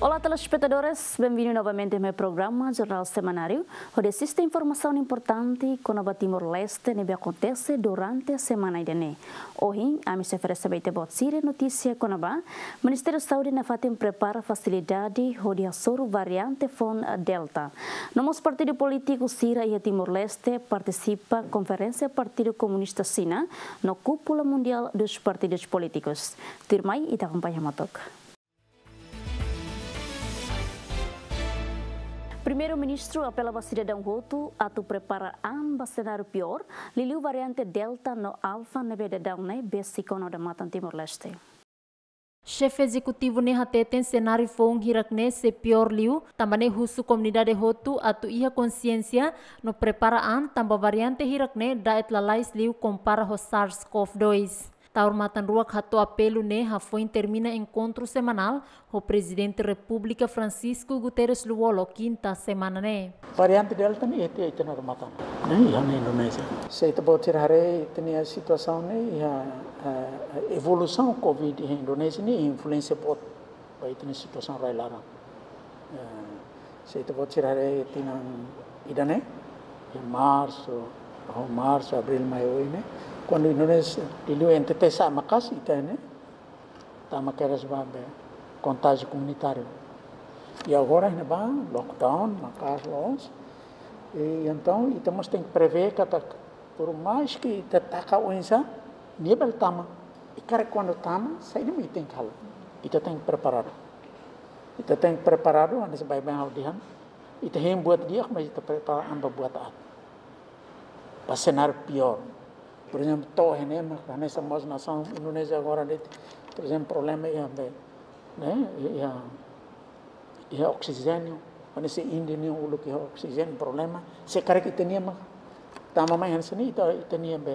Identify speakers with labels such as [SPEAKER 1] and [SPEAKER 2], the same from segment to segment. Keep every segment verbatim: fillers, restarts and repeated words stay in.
[SPEAKER 1] Olá, telespectadores, bem-vindos novamente ao meu programa Jornal Semanário, onde existe informação importante com o Timor-Leste que acontece durante a semana. Hoje, a mim se oferece a notícia com o Ministério da Saúde na fatem prepara facilidade onde a soro variante fon Delta. No nosso partido político Sira e Timor-Leste participa conferência Partido Comunista Sina no cúpula mundial dos partidos políticos. Tirmai e te acompanha matok. Primeiro-ministro apela ao cidadão voto a tu preparar ambas cenário pior, liliu variante Delta no Alfa nebe de daune besicono da matan Timor-Leste.
[SPEAKER 2] Chefe executivo ne hateten cenário fong hirakne se pior liu, tambane husu comunidade hotu atu iha consciência no preparaan tamba variante hirakne daet lalais liu compara ho SARS CoV dois. Taur matan ruak hatu apelo ne hafoi termina encontro semanal o presidente República Francisco Guterres Luolo quinta semana ne.
[SPEAKER 3] Variante Delta ni ete ete na matan. Ne ya na Indonesia. Se ite botir hare tenia situação ne ya evolução Covid em Indonesia ni influência bot bai tenia situação rai lara. Se ite botir hare tena idane em março, oh, março, abril, maio ne. Quando Indonesia diliu ente tesa makas itane tama keras babe contágio comunitário. E agora ainda vai lockdown, makas los. E então estamos tem que prever que por mais que tataca o insa nível tama e cara quando tama sai de meeting hal. Ita tem que preparar. Ita tem que preparado antes vai bem ao dia. Ita hem buat dia mas ita prepara amba buat at. Para cenário pior. Por exemplo, toh ini maka nessa mas nação Indonésia agora de, por exemplo, problema é né, é é oxigênio, quando se Índia nem o que é oxigênio problema, se cara que tinha mas tama mais antes nem itu tinha be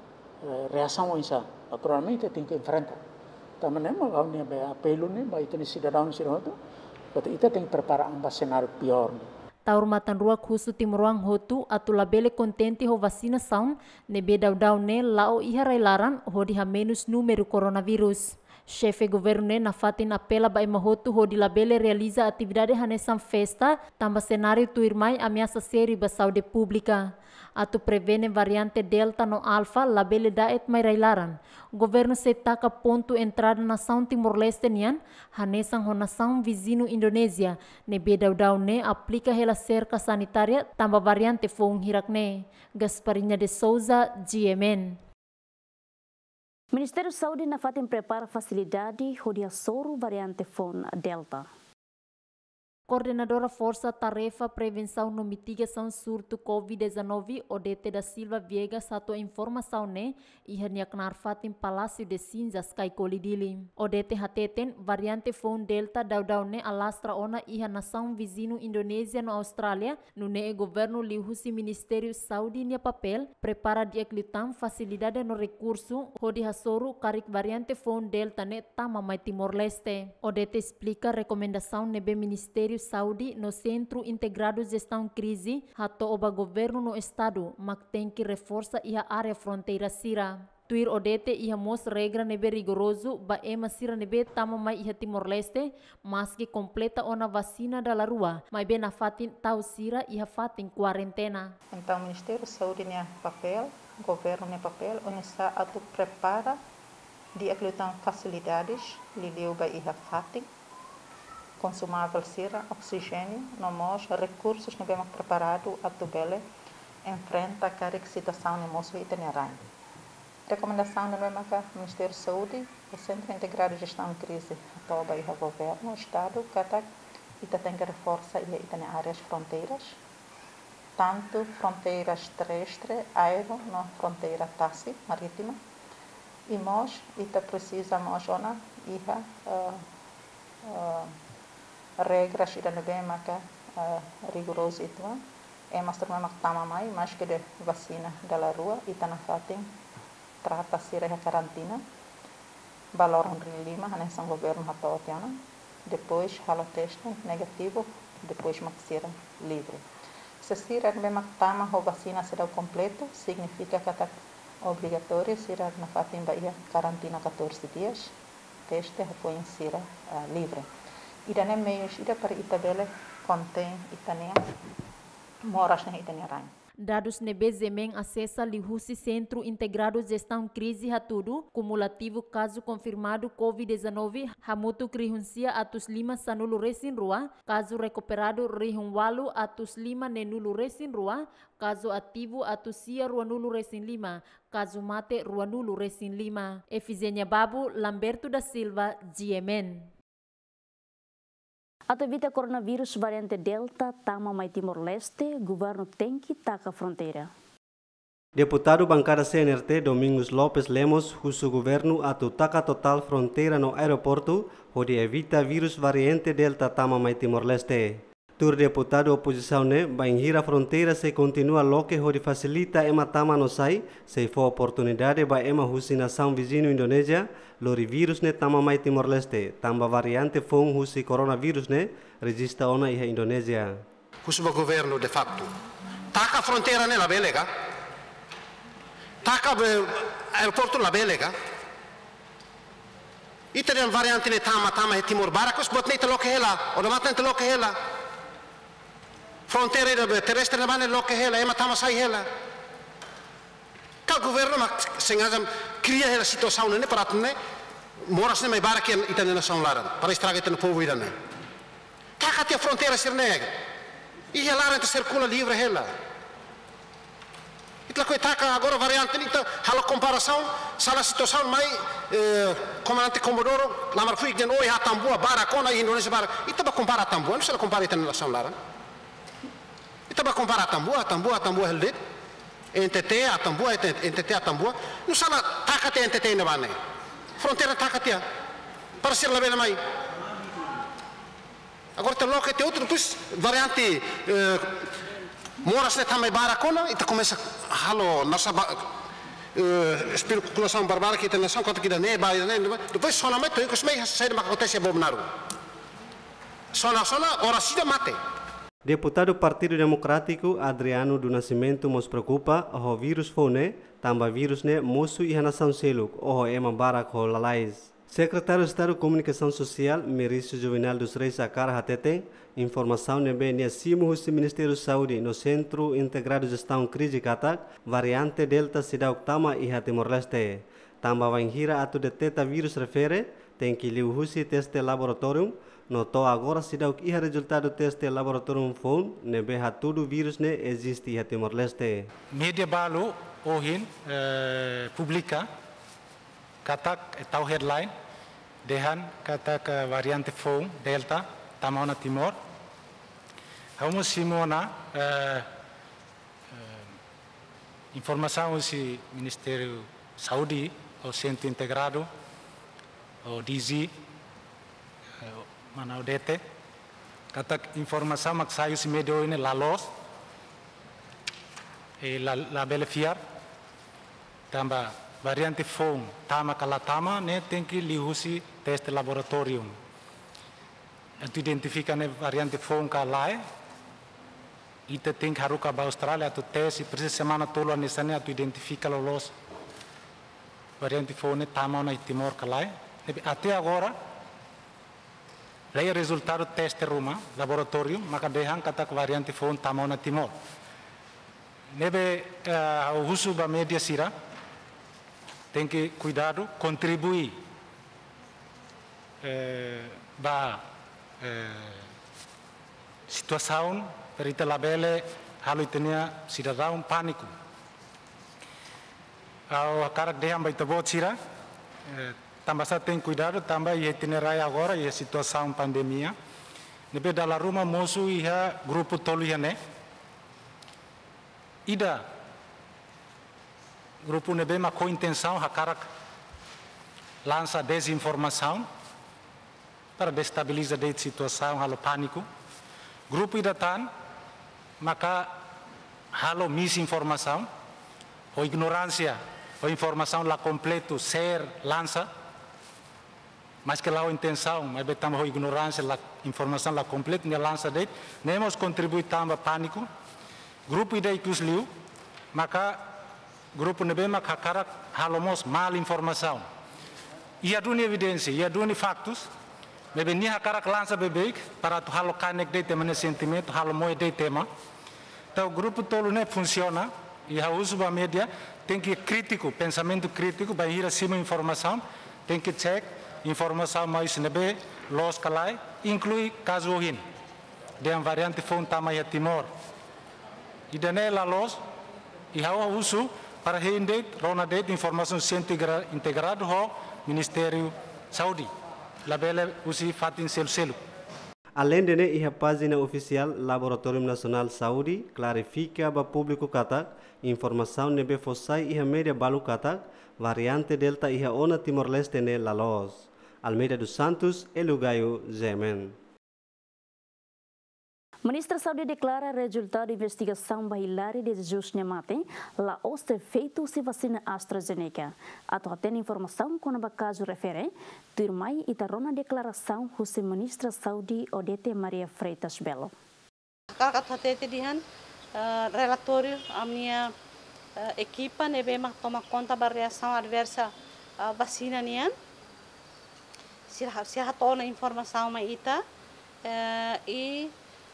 [SPEAKER 3] reação isso, naturalmente tem que enfrentar. Tama nem mas kau nem be apelo nem, vai ter cidadão cidadão, porque itu tem que preparar um cenário pior.
[SPEAKER 2] Taur matan ruak husu timuruang hotu atu labele kontenti ho vacinação nebe daudau ne lao iha railaran ho di ha menos número coronavírus. Chefe governo ne na fatin apela ba mahotu ho di labele realiza atividade hanesam festa tamba cenário tuirmai ameaça seri ba saúde pública. Atu prevene variante Delta no Alfa labele daet mai railaran. Governo se taka ponto entrada na nação Timor-Leste nian, hanesang ho nação vizinho Indonésia, ne bedau-dau ne aplica hela cerca sanitária tamba variante fong hirakne. Gasparinha de Souza, G M N.
[SPEAKER 1] Ministério da Saúde na fatem prepara facilidade onde a soro variante fong Delta.
[SPEAKER 2] Coordenadora Força Tarefa Prevenção no Mitigação Surto Covid dezenove, Odete da Silva Viegas, satu informação ne e haniaknar fatim Palácio de Cinzas kai kolidili. Odete hateten variante fong Delta daudau ne alastra ona iha nação vizinho Indonésia no Austrália, no ne governo lihusi Ministério Saúde nia papel prepara diaklitam facilidade no recurso hodi hasoru karik variante fong Delta ne tama mai Timor-Leste. Odete explica recomendação nebe Ministério Saúde no Centro Integrado de Gestão Crise, hato oba governo no estado, mak tem que reforça ia área fronteira sira. Tuir Odete ia mos regra nebe rigoroso, ba ema sira nebe tama mai ia Timor-Leste, mas que completa ona vacina da la rua, mai bem na fatin tau sira ia fatin quarentena.
[SPEAKER 4] Então, o Ministério da Saúde tinha papel, o governo tinha papel, onde está a tu prepara de acreditar facilidades, lideu ba ia fatin, consumável sira, oxigênio, nomos, recursos que bem preparado a tubele, enfrenta cada situação no nosso itinerário. Recomendação do Ministério da Saúde, o Centro Integrado de Gestão de Crise, toba e o governo, o Estado, cada ita tem que reforçar e ita áreas fronteiras, tanto fronteiras terrestres, aéreo, não fronteira tassi, marítima, e nós ita precisa nós ona iha uh, uh, regras ida bem maka rigoroso itu é mas também mak tama mai mas que de vacina da la rua ita na fatin trata sira a karantina valor um lima hanesan governo hatotiana depois halo teste negativo depois mak sira livre se sira bem mak tama ho vacina será completo significa que tá obrigatório sira na fatin ba ia karantina catorze dias teste foi sira livre. ida nem meios ida para itabele contém itania moras na itania rain.
[SPEAKER 2] Dados nebe Zemeng acessa Lihusi Centro Integrado Gestão Crise Hatudu, cumulativo caso confirmado covid dezenove, hamutu krihuncia atus lima sanulu resin rua, caso recuperado rihunwalu atus lima nenulu resin rua, caso ativo atus sia ruanulu resin lima, caso mate ruanulu resin lima. Efizenia Babu, Lamberto da Silva, G M N.
[SPEAKER 1] Atau evita coronavírus variante Delta tama mai Timor-Leste, governo tem que taca fronteira.
[SPEAKER 5] Deputado bancada C N R T Domingos Lopes Lemos husu governo atu taca total fronteira no aeroporto onde evita vírus variante Delta tama mai Timor-Leste. Tur deputado oposição ne bainhira fronteira se continua loque onde facilita ema tama no sai se for oportunidade ba ema husi nação vizinho Indonésia lori vírus ne tama mai Timor-Leste tamba variante fong husi coronavírus ne registra ona iha Indonésia.
[SPEAKER 6] Husu governo de facto taca fronteira ne la belega taca aeroporto la belega italian variante ne tama tama e Timor Baracos bot ne te loque hela o matan te loque hela fronteira terrestre na bane loke hela ema tama sai hela ka governo mak sengaja cria hela situação ne para tne moras ne mai baraki itane nação laran para estragar itane povo irane ka ka fronteira sirnega e hela ante circula livre hela itla ko taka agora variante nita hala comparação sala situação mai comandante Comodoro lamar fui den oi hatambua barakona e Indonésia barak itaba compara tambua não se compara itane nação laran. Kita ba compara tambua, tambua, tambua heldet, N T T, a tambua, N T T, a tambua, não sala takate N T T na bane, fronteira takate, para ser la bela mai. Agora te loca te outro tus variante moras ne tamai barakona, ita começa halo nossa especulação barbara que tem nação quanto que dá ne ba ne, depois só na mete, eu cosmei sai de acontece bobnaru. Só na só ora sida mate.
[SPEAKER 5] Deputado Partido Democrático Adriano do Nascimento nos preocupa o vírus fone, tamba vírus ne moço e nação seluk, o ema barak ho lalais. Secretário de Estado de Comunicação Social, Merício Juvenal dos Reis Akar Hateten, informação nebe ne simo o Ministério da Saúde no Centro Integrado de Gestão Crise Katak, variante Delta sidauk tama e Timor-Leste. Tamba vanhira atu deteta vírus refere, tem que liu husi teste laboratorium, notou agora se dá o que é resultado do teste laboratório phone nebe hatudo vírus ne existe em Timor-Leste.
[SPEAKER 7] Media balu ohin publica katak tau headline dehan katak variante phone Delta tamona Timor. Hamos simona informação si Ministério Saúde o Centro Integrado o D Z mana udete kata informação mak saio si medio ini lalos e la la belefiar tamba variante phone tama kala tama ne tem que lihusi teste laboratorium tu identifica ne variante phone kalai ita tem haruka ba Australia tu teste presa semana tolo nesane tu identifica lolos variante phone tama na Timor kalai até agora Lei resultado teste rumah laboratorium maka dehan kata variante phone tamona Timor. Nebe uh, husu ba media sira tem que cuidado contribuir eh, ba eh, situação perita labele halu itenia cidadão pânico. Ao karak dehan ba itabot sira eh, tambah satu tem cuidado tambah ia itinerário agora ia situação pandemia nebe dalam rumah musuh ia grupo tolu ia ne ida grupo nebe ma com intenção hakarak lança desinformação para destabilizar de situação halo pânico grupo ida tan maka halo misinformação ou ignorância ou informação lá completo ser lança mas que lá a intenção, mas betamos a ignorância, a informação lá completa, nem lança de, nem hemos contribuído também pânico, grupo idei que os liu, maka grupo nebe maka cara halomos mal informação, ia duni evidência, ia duni factos, Bebe nia cara lança bebe para tu halo connect de tema ne sentimento halo moe de tema. Então o grupo tolo ne funciona e a uso da mídia tem que crítico, pensamento crítico, vai ir acima informação, tem que check informação mais nebe los calai, inclui caso hin. De uma variante fon tamaya Timor. E danela los e a uso para render rona de informação científica integrado ho Ministério Saudi. La bela usi fatin sel selu.
[SPEAKER 5] Além de a página oficial Laboratório Nacional Saudi clarifica para o público kata informação nebe fossai e a média balu kata variante delta e a ona Timor-Leste ne lalos. Almeida dos Santos e Lugaio Zemen.
[SPEAKER 1] Ministra Saudi declara resultado de investigação bahilari de Jesus Nemate, lá oste feito se vacina AstraZeneca. Atau tem informação quando o caso refere, turmai e tarona declaração José Ministra Saudi Odete Maria Freitas Belo.
[SPEAKER 8] Kalau kata dihan relatório a minha equipa nebe mak toma conta da reação adversa vacina nian. Se se hatona informação mai ita e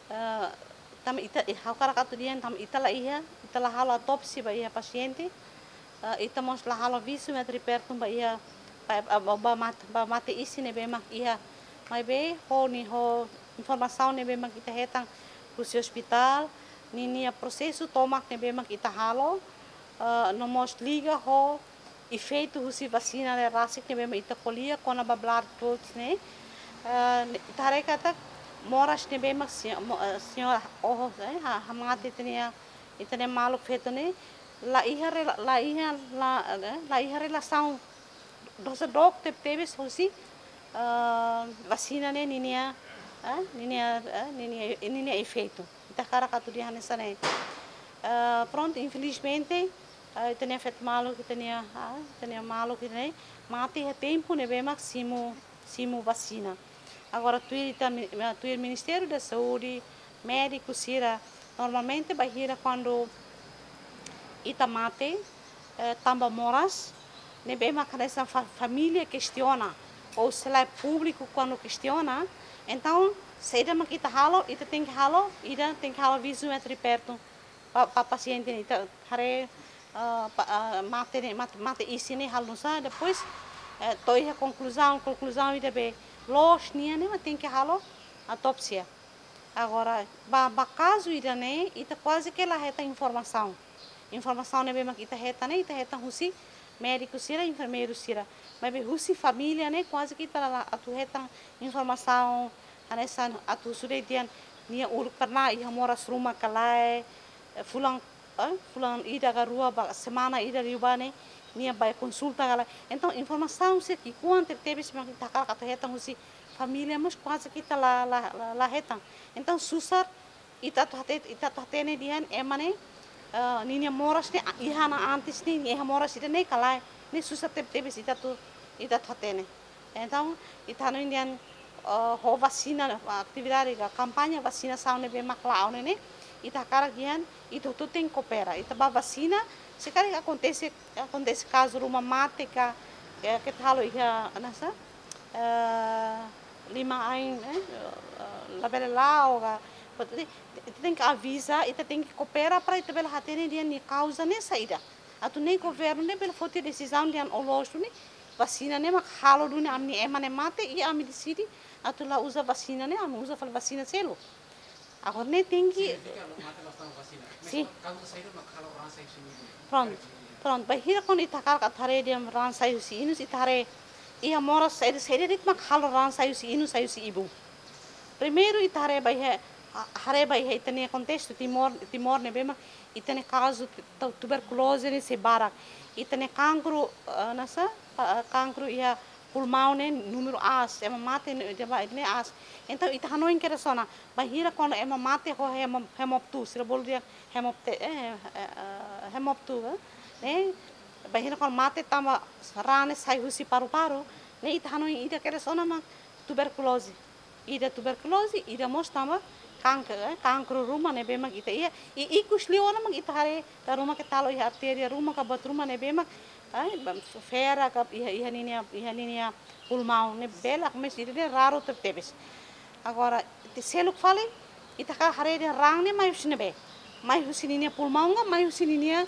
[SPEAKER 8] tam ita hau cara katu dian tam ita la iha ita la halo autopsi ba iha paciente ita mos la halo visu metri pertum ba iha ba mat ba mate isi nebe mak iha mai be ho ni ho informação nebe mak ita hetang kusi hospital ni ni processo tomak nebe mak ita halo no mos liga ho efeito husi vacina le rasik nebe mak ita kolia kona ba blood clots ne ita rekata moras nebe mak senhora oh ha hamate tenia itane malu feto ne la iha la iha la la iha relação dos doctor teve husi vacina ne ninia ninia ninia ninia efeito ita cara katu dia nessa ne pronto infelizmente itane feto malu que tenia tenia malu que ne mate é tempo nebe mak simo simo vacina. Agora, o Ministério da Saúde, médico, sira, normalmente vai ir quando ita mate, tamba moras, ne bem essa família questiona, ou se lá é público quando questiona, então, se ida makita halo, ita tem que halo, ida tem que halo visu metri perto, para paciente, ita hare mate mate mate isi ne halo sa, depois toi a conclusão, conclusão ida be los nia ne tem que halo autopsia. Agora, ba ba caso ida ne ita quase que ela reta informação. Informação ne bem ita reta ne ita reta husi médico sira enfermeiro sira. Mas be husi família ne quase que ita lá atu reta informação anessa atu sudetian nia ur pernah ia moras rumah kalai fulang fulang ida garua ba semana ida riubane nia vai consulta ela então informação se que quanto teve se kita kala kata hetang usi família mas quase kita lá lá lá hetang então susar ita tu hate ita tu hate ne dian emane ninia moras ne ihana antes ne ia moras ida ne kala ne susar teve teve ita tu ita tu hate ne então ita no indian ho vacina atividade a campanha vacina saune be maklau ne ita kara gian itu tu tem coopera ita ba vacina se cara acontece acontece caso uma mática que tal ia nessa lima ain la bela lá tem que avisar e tem que cooperar para ita bela hatene dia ni causa ne saída atu nem governo ne bela fote decisão dia olosto ne vacina ne mak halo dune amni emane mate e ami decidi atu lá usa vacina ne ami usa fal vacina selo agora ne tem que sim pronto pronto bahira kon itakar kathare dia ran sayu si inu itare ia mora sair sair rit mak halo ran sayu si inu sayu si ibu primeiro itare bahia hare bahia itane contexto timor timor ne bema itane caso tuberculose ne se barak itane cancro nasa cancro ia pulmão ne número as ema mate ne ne as então ita hanoin kera sona bahira kon ema mate ho hemop hemoptu sira bol dia hemopte hemoptu ne bahira kon mate tama rane sai husi paru-paru ne ita hanoin ida kera sona ma tuberculose ida tuberculose ida mos tama kanker, kanker rumah ne bemak ita iya i ikus liona mag ita hare ka rumah ke talo i arteria rumah ka bat rumah ne bemak ai fera ka iha iha ninia iha ninia pulmão ne belak mes ita de raro tebes agora te seluk fale ita ka hare de rang ne mai usine be mai usininia pulmão nga mai usininia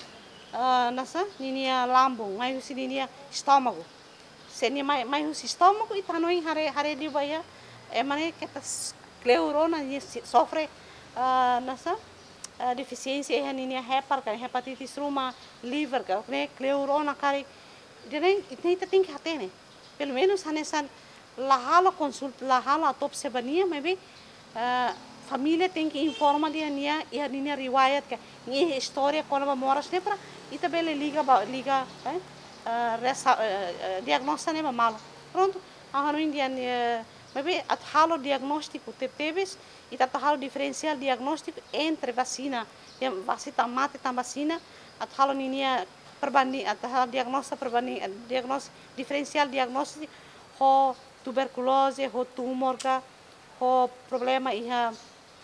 [SPEAKER 8] nasa ninia lambung mai usininia estômago seni mai mai us estômago ita noi hare hare di baya emane que Cleurona sofre uh, nessa uh, deficiência é ninia hepar kan hepatitis ruma liver kan né Cleurona kari jadi ini kita tinggi hati nih pelo menos hanesan lahala consult lahala top sebania maybe uh, família tem que informar dia nia e ninia riwayat ka ni história quando va moras ne para ita bele liga liga eh uh, resa uh, diagnóstico ne malo pronto ahano indian uh, Maybe at halo diagnóstico tebes e at halo diferencial diagnóstico entre vacina, vacina mate tam vacina, at halo ninia perbanding at halo diagnóstico perbanding diagnóstico diferencial diagnóstico ho tuberculose, ho tumor ka, ho problema iha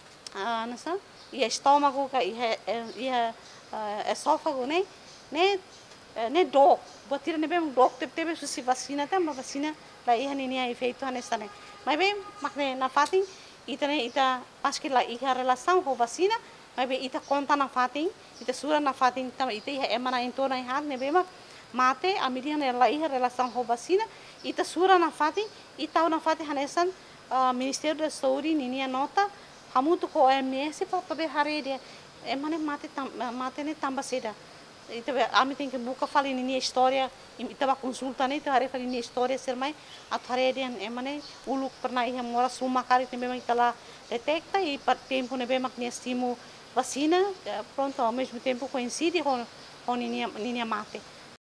[SPEAKER 8] nasa, iha estômago ka, iha iha esófago ne, ne ne dok, botir ne bem dok tebes se vacina tam vacina la iha ninia efeito hanestane. Mas bem, makne na fatin, ita ne ita paski la iha relação com vacina, mas bem ita conta na fatin, ita sura na fatin, tam ita iha emana intona iha ne bem mate, a medida ne la iha relação com vacina, ita sura na fatin, ita na fatin hanesan Ministério da Saúde ninia nota, hamutu ko O M S para poder hare dia, emane mate tam mate ne tamba seda. Ita ami tem que buka fali ninia história, ita ba consulta ne ita hare fali ninia história ser mai athare dia emane uluk pernah iha mora suma kali te memang ita la detecta e per tempo ne bemak ne estimo vacina, pronto ao mesmo tempo coincide com com ninia ninia mate.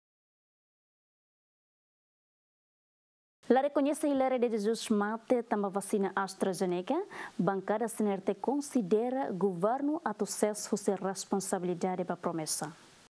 [SPEAKER 1] La reconhece Hilera de Jesus mate tamba vacina AstraZeneca, bancada Senerte considera governo a sucesso se responsabilidade para promessa.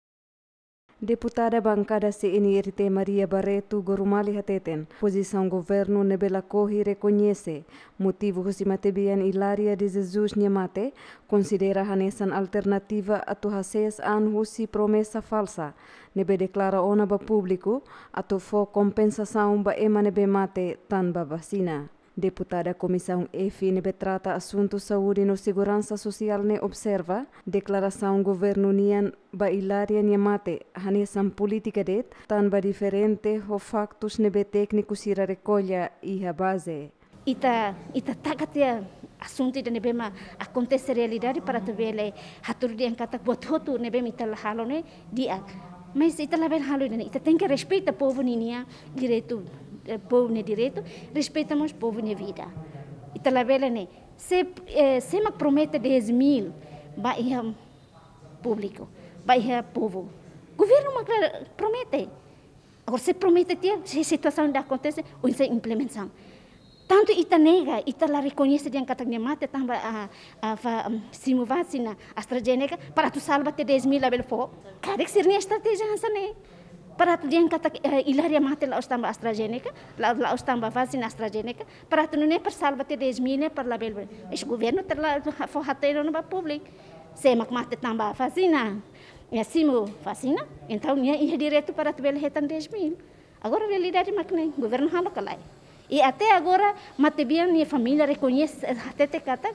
[SPEAKER 9] Deputada bancada C N R T Maria Barreto Gorumali Hateten, posição governo nebela corri reconhece, motivo Josimatebian Hilaria de Jesus Niamate, considera hanesan alternativa a tuhases an husi promessa falsa, nebe declara ona ba público, a fo compensação ba ema nebe mate tan ba vacina. Deputada Comissão F nebe trata assunto saúde no segurança social ne observa, declaração governo nian ba Hilaria Niamate, hanesan política det, tan ba diferente ho factos nebe técnico sira recolha e a base.
[SPEAKER 10] Ita ita tagatia assunto ida nebe ma acontece realidade para tebele hatur dia kata buat hotu nebe mital halone dia. Mas ita label halo ida ita tem que respeitar povo ninia direito povo ne direito, respeitamos povo ne vida. Ita labela ne se eh, se ma promete dez mil ba ia público, ba ia povo. Governo ma promete. Agora se promete ter, se situação ainda acontece, ou se implementação. Tanto ita nega, ita la reconhece diang katanya mate tamba a a simu vacina AstraZeneca para tu salva te dez mil label fo. Kadek sirni estratégia hansane. Para tu diang kata Hilaria mate la ostamba AstraZeneca, la la ostamba vacina AstraZeneca, para tu não per salva te dez mil per label. Es governo ter la fo hatero no ba public. Se mak mate tamba vacina. E simu vacina, então nia ia direto para tu bel hetan dez mil. Agora realidade makne governo halo kalai. E até agora, matebian minha família reconhece, até te kata,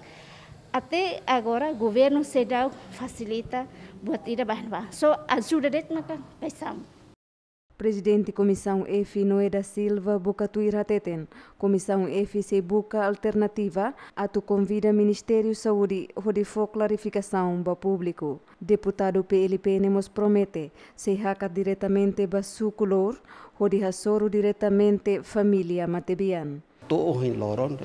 [SPEAKER 10] até agora o governo se dá facilita buat ida bahan bah. So ajuda det maka paisam.
[SPEAKER 9] Presidente Comissão F Noé da Silva Bocatuir Hateten, Comissão F se busca alternativa, a tu convida Ministério Saúde onde for clarificação para público. Deputado P L P Nemos promete se haca diretamente para su color, onde hasoro diretamente família matebian.
[SPEAKER 11] Toh in loron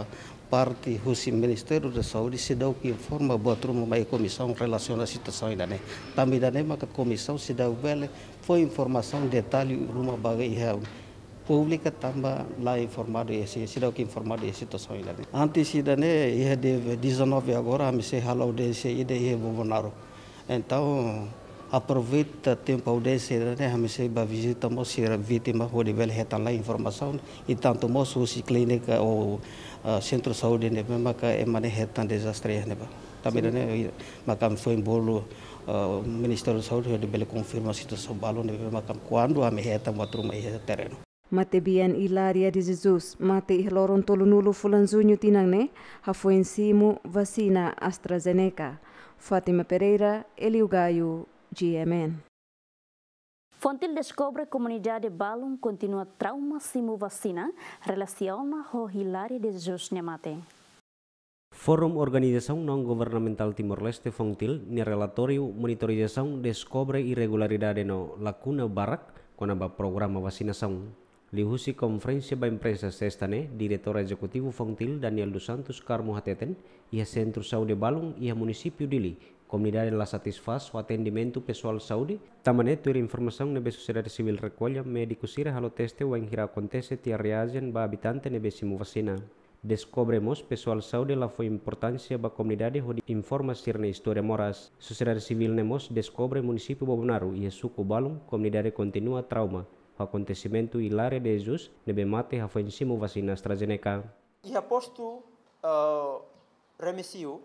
[SPEAKER 11] parte husi Ministério da Saúde se dá o que informa buat rumah mai comissão relaciona a situação ainda né. Também da nema que comissão se dá o bele foi informação detalhe rumah bagai ia pública tambah lá informado esse se dá o que informado essa situação ainda né. Antes ida né ia de dezenove agora me se halau de se ida ia Bolsonaro. Então aproveita tempo audiência né hamisi ba visita mo sira vítima ho de vel hetan la informação e tanto mo susi clínica ou centro de saúde né maka emane hetan desastre né ba também né maka foi bolo Ministério da Saúde de vel confirma a situação balo né maka quando a me hetan matru mai terreno
[SPEAKER 9] mate bian ilaria de Jesus mate ihloron tolunulo fulan junho tinangne hafoen simu vacina AstraZeneca. Fátima Pereira, Eliu Gaio, G M N.
[SPEAKER 1] Fontil descobre comunidade balum continua trauma simu vacina relaciona ho hilaria de Jesus Nemate.
[SPEAKER 5] Forum Organização Não Governamental Timor-Leste Fontil, ni relatório monitorização descobre irregularidade no lacuna barak com a programa vacinação. Lihusi conferência ba empresa sestane, diretor executivo Fontil Daniel dos Santos Carmo Hateten, e a Centro Saúde Balung e a município Dili. Comunidade la satisfaz o atendimento pessoal saúde. Tamane tuir informação nebe sociedade civil recolha médico sira halo teste o engira acontece tia reagen ba habitante nebe simu vacina. Descobremos pessoal saúde la foi importância ba comunidade ho informa sirne história moras. Sociedade civil nemos descobre município Bobonaru e a suco Balung comunidade continua trauma. O acontecimento hilário de Jesus nebe mate ha foi em simu vacina AstraZeneca.
[SPEAKER 12] E aposto uh, remissio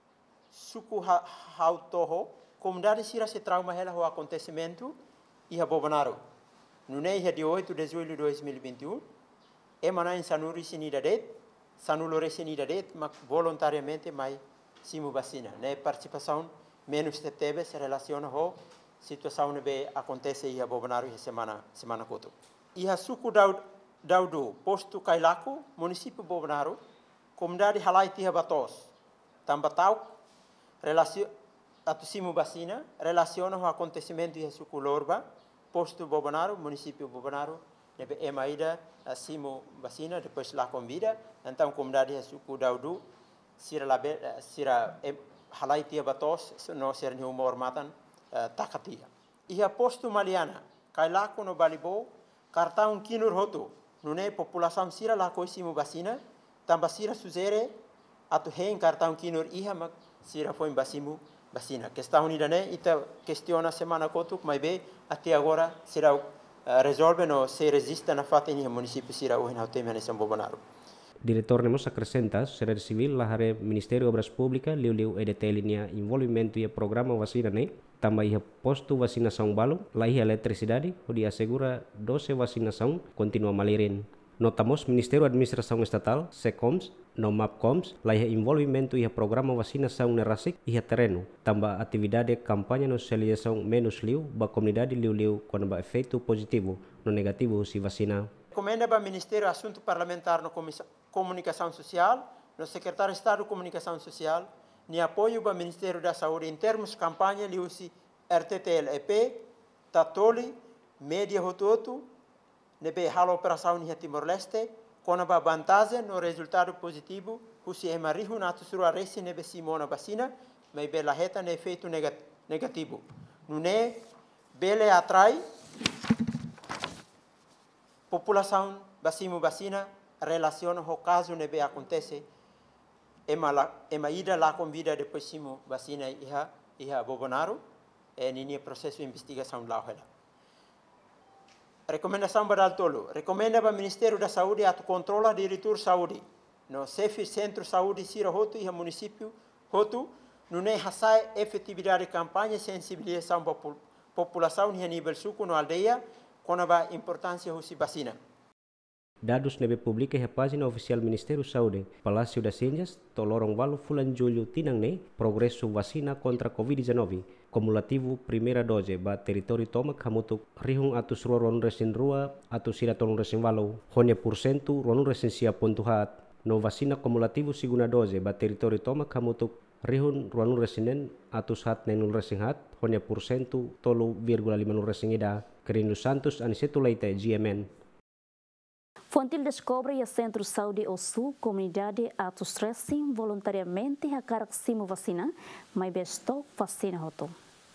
[SPEAKER 12] suku hautoho comunidade sira se trauma hela o acontecimento e a Bobonaru. No dia de oito de julho de dois mil e vinte e um, emana em sanuri sinidadet, sanulore sinidadet, mas voluntariamente mai simu vacina. Né participação menos de teve se relaciona com situação que acontece e a Bobonaru e semana semana coto. E a suku daudu posto Kailaku, município Bobonaru, comunidade halai tiha batos, tambatau relaciona atu simu vacina relaciona o acontecimento e a suku lorba, posto Bobonaru, município Bobonaru, nebe emaida a simu vacina depois lá convida, então comunidade a suku daudu sira labe sira halai tiha batos no ser ni humor matan takatia. E a posto Maliana, Kailaku no Balibo, cartão kinur hoto, nune população sira lá coisimu vacina, tamba sira suzere atu hen cartão kinur iha mak sira foi vacimu vacina. Questão unida né, ita questiona semana kotuk, mas be até agora sira uh, resolve no se resiste na fata ni município sira o hen hauteme nesse Bobonaru.
[SPEAKER 5] Diretor nemos acrescenta, sociedade civil lahare Ministério de Obras Públicas liu liu edete linha envolvimento e programa vacina né, tambah ia posto vacinação balung, lá ia eletricidade, onde assegura doze vacinação continua malirin. Notamos Ministério da Administração Estatal, SECOMS, no MAPCOMS, lá ia envolvimento e programa vacinação na RASIC e terreno, tambah atividade campanha no socialização menos liu, ba comunidade liu liu com ba efeito positivo, no negativo se vacina.
[SPEAKER 12] Recomenda para o Ministério Assunto Parlamentar no Comunicação Social, no Secretário de Estado de Comunicação Social, ni apoio para o Ministério da Saúde em termos de campanha liusi R T T L E P, Tatoli, Média Rototo, nebe halo operação em Timor-Leste, com a vantagem no resultado positivo, o se emarihu na tusura resi nebe simona vacina, mas bela reta ne efeito negativo. Não é bele atrai população vacimo vacina relaciona o caso nebe acontece ema ema ida lá convida depois simo vacina iha iha Bobonaru e nini processo de investigação lá ela. Recomendação para tolo. Recomenda para o Ministério da Saúde a controla diretor saúde. No C E F Centro Saúde Sira Hotu e município Hotu não é hasai efetividade de campanha e sensibilização para a população a nível suco no aldeia com a importância da vacina.
[SPEAKER 5] Dados nebe publica a página oficial Ministério da Saúde, Palácio das Índias, tolorong valo fulan julho tinangne, progresso vacina contra covid dezenove, cumulativo primeira dose ba território toma kamutuk rihung atus ruan resin rua atus siraton resin valo, honya porcento ruan resin sia pontuhat, no vacina cumulativo segunda dose ba território toma kamutuk rihun ruan resinen atus hat nenul resin hat, honya porcento tolu virgula lima resin ida, Querindo Santos anisetu leite G M N.
[SPEAKER 1] Fontil descobre e a Centro Saúde ao Sul, comunidade atos tracing voluntariamente a caraximo vacina, mas bestou vacina roto.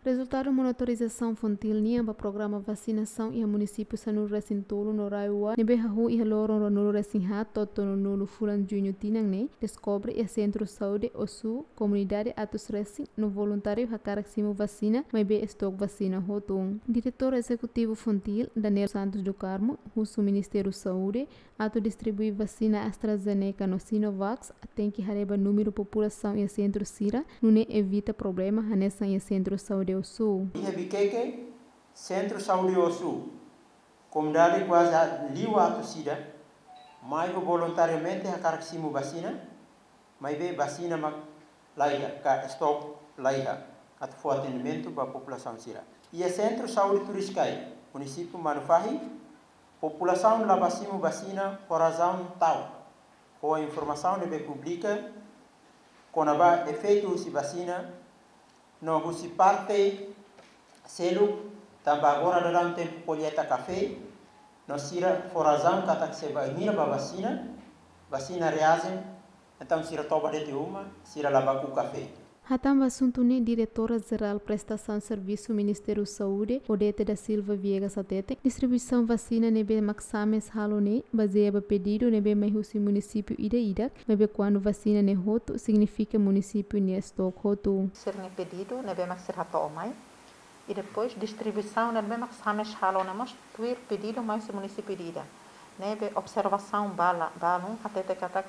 [SPEAKER 2] Resultado monitorização fontil nia ba programa vacinação e a município Sanur Recintolo no Raiua nebe hahu e loron no Nulu Resinha toto no Nulu Fulan Junho Tinang ne descobre e Centro Saúde Osu comunidade Atos Resin no voluntário hakaraksimo vacina mas be estoque vacina hotung. Diretor executivo fontil Daniel Santos do Carmo husu Ministério Saúde ato distribuir vacina AstraZeneca no Sinovac tem que hareba número população e centro Sira nune evita problema hanessa e Centro Saúde Osu.
[SPEAKER 12] Ihe bikeke Centro Saúde Osu, comunidade quase liwa ato sida, mais voluntariamente a caraximo vacina, mas be vacina mak laiha, ka stop laiha, ato for atendimento para a população sira. E a Centro Saúde Turiscai, município Manufahi, população lá vacimo vacina por razão tal, ou a informação deve publica, quando há efeito se vacina, não se parte selo também agora durante tempo colheita café nós tira forazão que se vai vir para vacina vacina reagem então tira toba de uma tira lava com café.
[SPEAKER 2] Hatam assunto ni diretora geral prestação serviço Ministério Saúde Odete da Silva Viegas Atete distribuição vacina nebe maxames halone baseia pedido nebe mehusi município ida ida nebe quando vacina ne hoto significa município ne stock hoto
[SPEAKER 4] ser ne pedido nebe max ser hato omai e depois distribuição nebe maxames halone mas tuir pedido mais o município ida nebe observação bala balum atete katak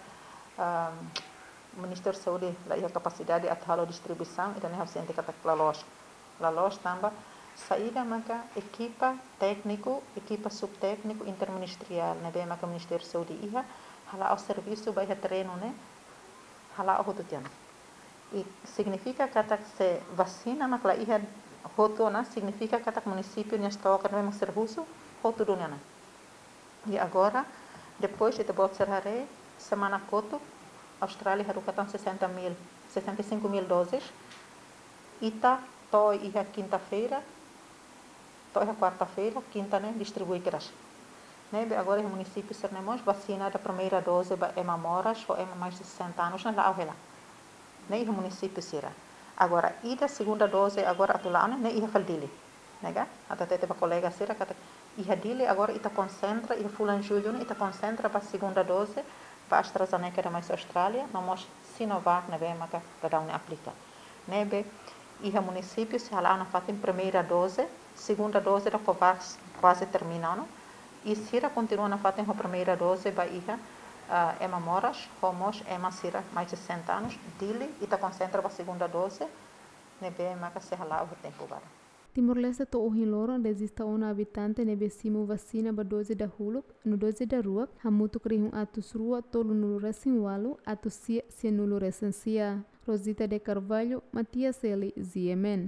[SPEAKER 4] o Ministério da Saúde a capacidade de atuar distribuição e também a ciência que está loja. A loja também saída maka equipa técnico, equipa subtécnico interministerial, né bem maka Ministério da Saúde ia hala o serviço vai treino né hala o hotu tiana. E significa que até se vacina maka ia hotu na significa que até município nem está que não é serviço hotu do né. E agora depois de depois será semana coto Austrália harukatan sessenta mil, sessenta e cinco mil doses. Ita to ia quinta-feira, to ia quarta-feira, quinta né distribui crash. Né agora o município seremos vacina da primeira dose ba ema moras ou ema mais de sessenta anos na lá ela. Né o município será. Agora ida segunda dose agora atulana né ia faldili. Nega? Até tete ba colega será que ia dili agora ita concentra ia fulan julho né ita concentra para segunda dose para AstraZeneca da mais Austrália, nós Sinovac na vem maka para dar aplica. Nebe e o município se lá na fatem primeira dose, segunda dose da Covax quase terminando e Sira continua na fatem a primeira dose ba iha uh, ema moras, homos ema Sira mais de sessenta anos, dili e ta concentra para segunda dose, nebe maka se lá o tempo bara.
[SPEAKER 2] Timor-Leste to ohin loro resista ona habitante nebe simu vacina ba dose da huluk no dose da ruak hamutu krihun atus rua tolu nulu resin walu atus sia sia nulu resensia. Rosita de Carvalho, Matias Eli, Z M N.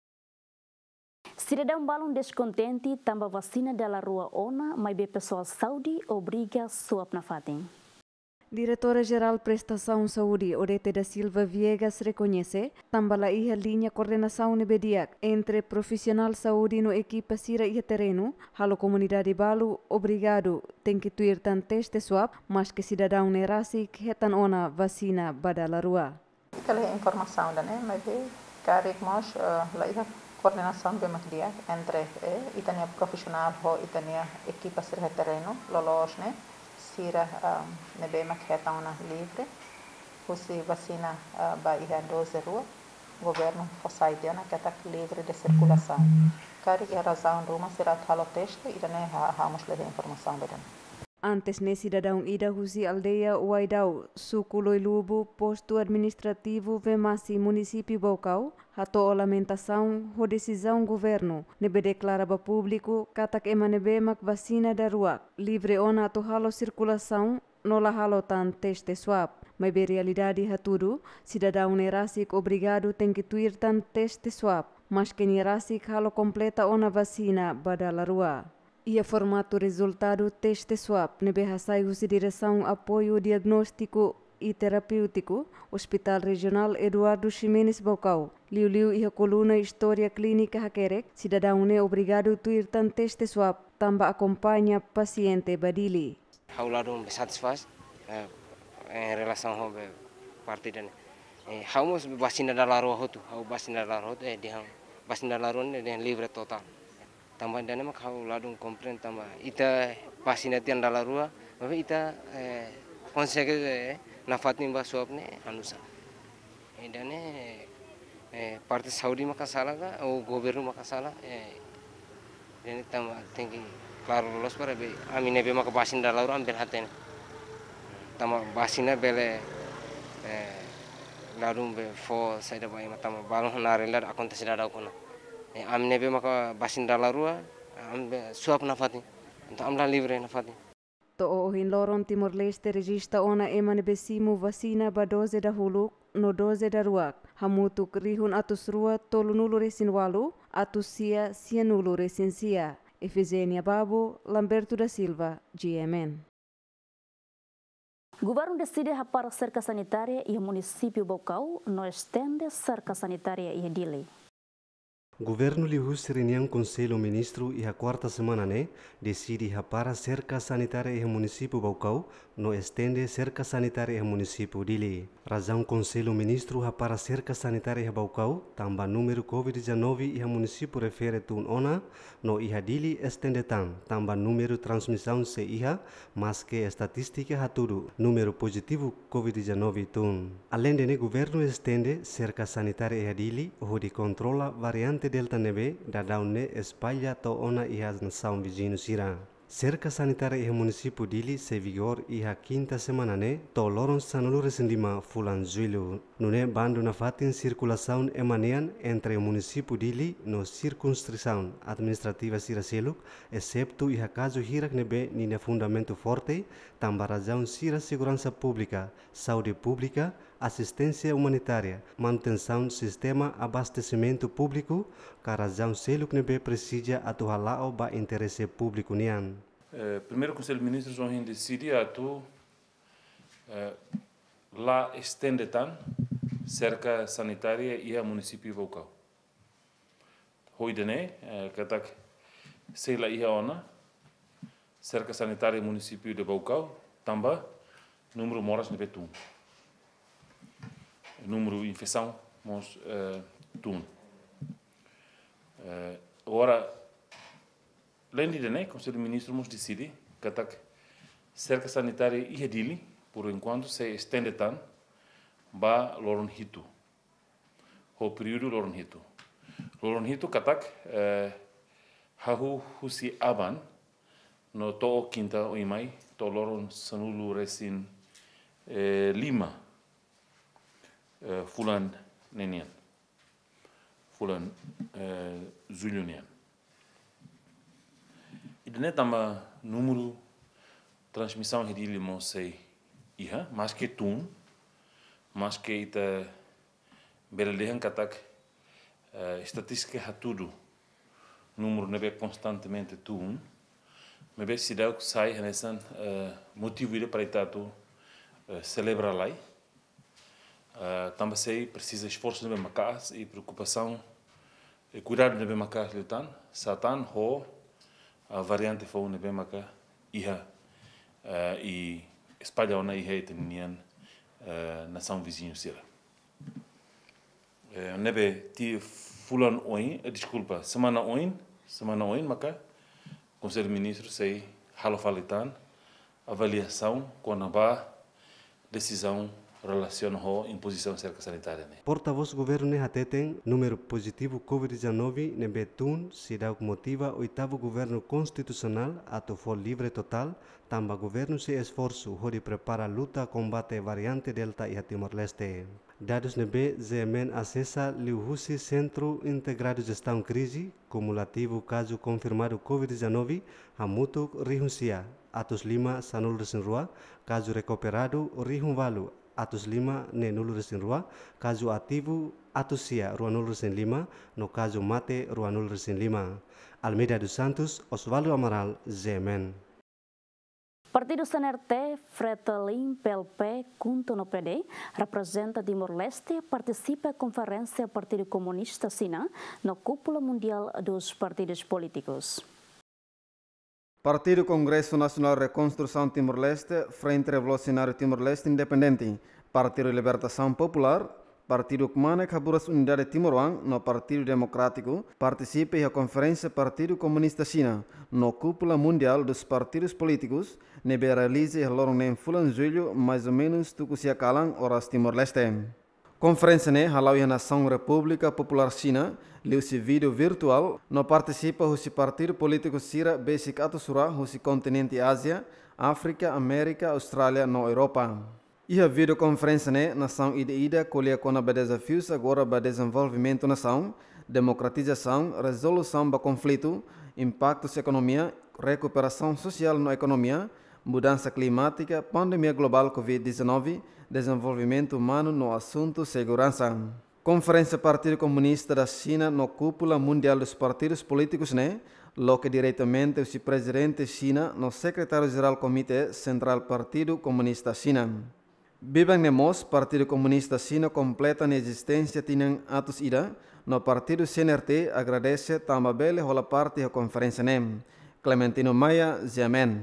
[SPEAKER 1] Cidadão balão descontente tamba vacina da rua ona, mas be pessoal saúde obriga suap na fatem.
[SPEAKER 9] Diretora-Geral Prestação Saúde, Odete da Silva Viegas, reconhece tambala iha linha coordenação nebediak entre profissional saúde no equipa sira iha terreno, halo comunidade balu, obrigado, tem que tuir tan teste swab, mas que cidadão nerasik hetan ona vacina badala rua.
[SPEAKER 4] Aquela informação da né, mas é cari nós lá iha coordenação be macdiak entre eh itania profissional ho itania equipa sira terreno, lolos né. Sira um, nebe maqueta una livre, usi vacina uh, ba iha dose rua, governo fossaidiana que está livre de circulação. Cari a razão ruma será tal teste e também vamos ler informação bem.
[SPEAKER 9] Antes ne cidadão ida husi aldeia Waidau, suku Loilubu, posto administrativo Vemasi, município Baucau, hato a lamentação, ho decisão governo, nebe declara ba público, katak ema nebe mak vacina da rua, livre ona to halo circulação, no la halo tan teste swab. Mas be realidade haturu, cidadão nerasik obrigado tem que tuir tan teste swab, mas que nerasik halo completa ona vacina badala rua. E a formato resultado teste swab, nebe hasai husi direção apoio diagnóstico e terapêutico, Hospital Regional Eduardo Ximenes Bocau. Liu Liu e a coluna História Clínica Hakerek, cidadão ne obrigado tuir tan teste swab, tamba acompanha paciente badili.
[SPEAKER 13] Haulado me satisfaz em relação ao parte da. Hamos vacina da rua hotu, hau vacina da rua hotu é de basin da larua ne livre total. Tambah dana mak kau ladung kompren tambah ita pasina tian da larua, tapi ita konsege nafat nimba suap ne anusa. Dane parte Saudi makasala ka o governo makasala dane tambah tinggi claro los para be amine be mak basin da larua ambil haten. Tambah basina bele ladung be fo saida bai matama balon narelar akon tasida da kona. Amne be maka basinda larua am suap nafati untuk amla livre nafati
[SPEAKER 9] to ohin loron Timor Leste regista ona emane besimu vacina ba doze da huluk no doze da ruak hamutuk rihun atus rua tolunulu resin walu atus sia sianulu resin sia Efizenia Babu Lamberto da Silva G M N.
[SPEAKER 1] Governo decide rapar cerca sanitária e o município Bocau não estende cerca sanitária e Dili.
[SPEAKER 5] Governo lihus reunião Conselho Ministro e a quarta semana né decide rapar cerca sanitária e município Bocau não estende cerca sanitária e município Dili. Razão Conselho Ministro rapar cerca sanitária e Bocau tambah número covid dezenove e município refere tun ona no iha Dili estende tan tambah número transmissão se iha mas que estatística haturu número positivo covid dezenove tun. Além de ne governo estende cerca sanitária e Dili onde controla variante delta nebe da daune espalha to ona iha nação vizinho sira. Cerca sanitária e município Dili se vigor iha quinta semana ne to loron sanulu resin lima fulan Julho. Nune bando na fatin circulação emanean entre o município Dili no circunscrição administrativa sira seluk, excepto iha caso hirak nebe nina fundamento forte, tambah razão sira segurança pública, saúde pública, assistência humanitária, manutenção do sistema abastecimento público, que a razão seluk nebe precisa atuhalao ba interesse público nian.
[SPEAKER 14] Eh, primeiro Conselho de Ministros ontem decidi atu eh, lá estende tan cerca sanitária e a município Bocau. Hoidene eh, katak sei lá ia ona cerca sanitária município de Bocau, tambah número moras nebe tu. Número de infecção mos uh, tun. Uh, agora, além de né, Conselho de Ministros mos decide que a cerca sanitária e Dili, por enquanto se estende tan, ba loron hitu. O período loron hitu. Loron hitu katak uh, hahu husi aban no to quinta o imai to loron sanulu resin uh, lima. Uh, fulan nenian, fulan uh, Julionian. Idene tamba número transmissão hedili mo sei iha, mas que tun, mas que ita berlehan katak uh, estatística hatudo número nebe constantemente tun, mebe sidau sai hanesan uh, motivo ide para itatu uh, celebrar lai. Uh, também sei precisa esforço de macas e preocupação e cuidado de macas lutan satan ho a variante foi de maca iha uh, e espalha ona iha tenian uh, nação vizinho sira uh, nebe ti fulan oin uh, desculpa semana oin semana oin maca Conselho de Ministros sei halofalitan avaliação com a ba decisão relação com a imposição cerca sanitária.
[SPEAKER 5] Porta-voz governo hateten número positivo covid dezenove nebe tun sidau motiva oitavo governo constitucional ato for livre total, tambah governo se esforço hori prepara luta combate variante delta e Timor Leste. Dados nebe Z M N acessa liuhusi Centro Integrado Gestão Crise, cumulativo caso confirmado covid dezenove, hamutuk rihunsia, atos lima sanul resin rua, caso recuperado rihun valu, atos lima ne nulu resin rua, caso ativo atos sia rua nulu resin lima, no caso mate rua nulu resin lima. Almeida dos Santos, Osvaldo Amaral, Z M N.
[SPEAKER 1] Partido C N R T, Fretilin, P L P, Junto no P D, representa Timor-Leste, participa da Conferência Partido Comunista Sina, na Cúpula Mundial dos Partidos Políticos.
[SPEAKER 15] Partido Congresso Nacional de Reconstrução Timor-Leste, Frente Revolucionário Timor-Leste Independente, Partido Libertação Popular, Partido Kumane Kaburas Unidade Timor-Wang no Partido Democrático participa em conferência Partido Comunista China no cúpula mundial dos partidos políticos nebe realize lorong nem fulan julho mais ou menos tucusia kalang horas Timor-Leste. Conferência ne halau a nação República Popular China liu-se vídeo virtual no participa o partido político Sira basic atusura o continente Ásia, África, América, Austrália no Europa. E a videoconferência ne nação ida ida colhe com a desafios agora para desenvolvimento nação, democratização, resolução do conflito, impactos na economia, recuperação social na economia, mudança climática, pandemia global covid dezenove, desenvolvimento humano no assunto segurança. Conferência Partido Comunista da China no cúpula mundial dos partidos políticos ne, loca diretamente o presidente China no secretário-geral Comitê Central Partido Comunista China. Bibang nemos Partido Comunista China completa a existência tinham atos ida, no Partido C N R T agradece também rola parte da conferência nem. Clementino Maia, Zemen.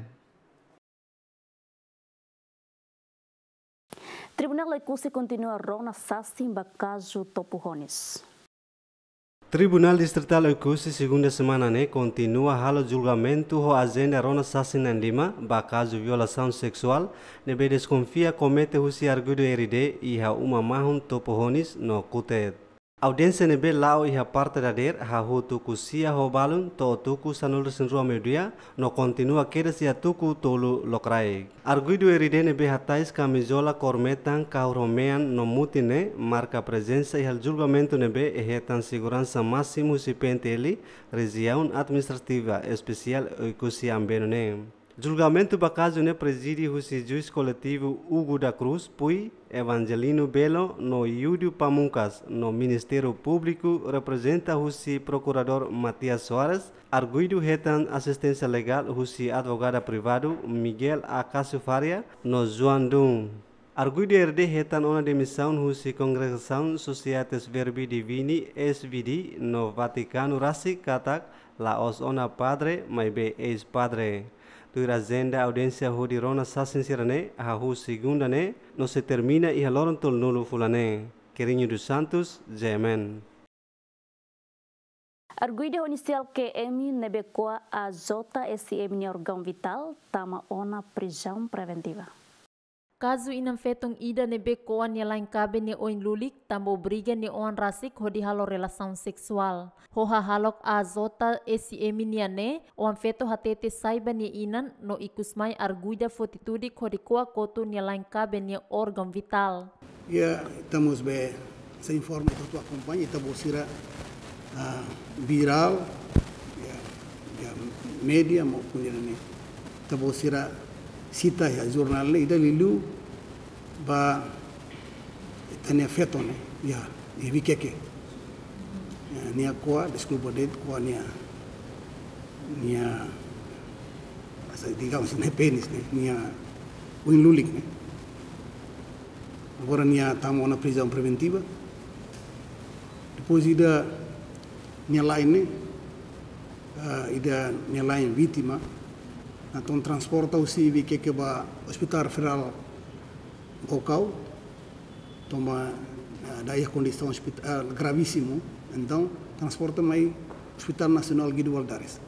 [SPEAKER 1] Tribunal Ekusi continua rona sassim bakazu topuhones.
[SPEAKER 5] Tribunal Distrital Ekusi segunda semana ne continua halo julgamento ho agenda rona sassim nandima bakazu violação sexual nebe desconfia comete husi argudo eride iha uma mahun topuhones no kutet. Audiência nebe lao iha parte da der ha hutu kusia ho balun to tuku sanul senrua media no continua queda sia tuku tolu lokrai. Arguido eride nebe hatais camisola cormetan kauromean no mutine marca presença iha julgamento nebe ehetan segurança máximo si penteli região administrativa especial ekusi ambeno ne. Julgamento bakazo ne preside husi juiz coletivo Hugo da Cruz, pui Evangelino Belo no Iudio Pamuncas, no Ministério Público representa husi procurador Matias Soares, arguido retan assistência legal husi advogada privado Miguel Acácio Faria, no João Dum. Arguido herde retan ona demissão husi Congregação Societas Verbi Divini S V D no Vaticano Rasi katak laos ona padre maibe ex-padre. Tu agenda audiência hodi rona sassin sirane a hu segunda ne no se termina e haloron tol nulo fulane. Querinho dos Santos, Jemen.
[SPEAKER 1] Arguido inicial que emi nebecoa a J S M órgão vital tama ona prisão preventiva.
[SPEAKER 2] Caso inang fetong ida nebe koan ni lain kabe ni oin lulik tambo briga ni oan rasik hodi halo relação sexual. Hoha halok a zota esi eminiane oan feto hatete saiba ni inan no ikusmai arguida fortitude hodi koa koto ni lain kabe ni órgão vital.
[SPEAKER 16] Ya, estamos be se informa que tu acompanha e tamo sira uh, viral ya, ya media mo kunirane. Tamo sira cita ya jornal le ida lilu ba tania fetone ya e vikeke nia koa desculpa det koa nia nia asa digamos ne penis ne nia win lulik ne agora nia tamo na prisão preventiva depois ida nia lain ne uh, ida nia lain vítima. Então transporta o C I V que ba hospital referral local, toma daí condição hospital gravíssimo, então transporta mai hospital nacional Guido Valdares.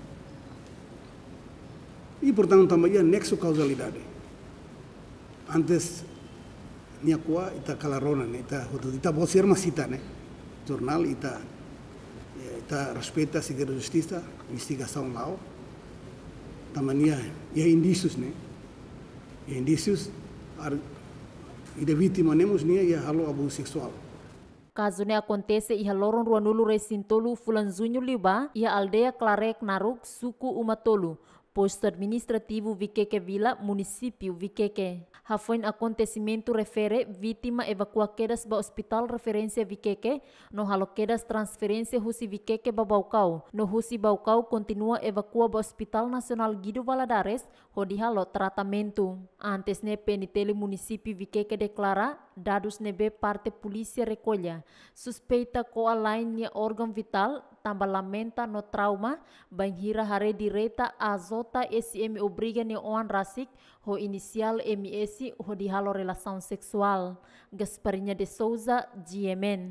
[SPEAKER 16] E portanto também a nexo causalidade. Antes nia koa ita kalarona ne ita hotu ita boser masita ne jornal ita ita respeita segera justiça investigação lá. Tamania e indícios né e indícios e de vítima nemos né e halo abuso sexual.
[SPEAKER 2] Caso ne acontece e haloron ruanulu resintolu fulanzunho liba e a aldeia Clarek Naruk suku umatolu posto administrativo Vikeke Vila município Vikeke. Hafoin acontecimento refere vítima evacuadas ba hospital referência Vikeke no haloquedas transferência husi Vikeke ba Baucau. No husi Baucau continua evacua ba Hospital Nacional Guido Valadares hodi halo tratamento. Antes ne penitele município Vikeke declara dados nebe parte polícia recolha. Suspeita ko alain nia órgão vital tambah lamenta no trauma bang hira hare direta azota S M obriga ni oan rasik ho inisial M S ho di halo relação sexual. Gasparinha de Souza, G M N.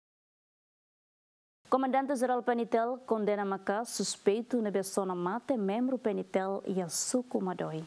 [SPEAKER 1] Comandante Geral Penitel condena maka suspeito na persona mate membro Penitel e a suku Madoi.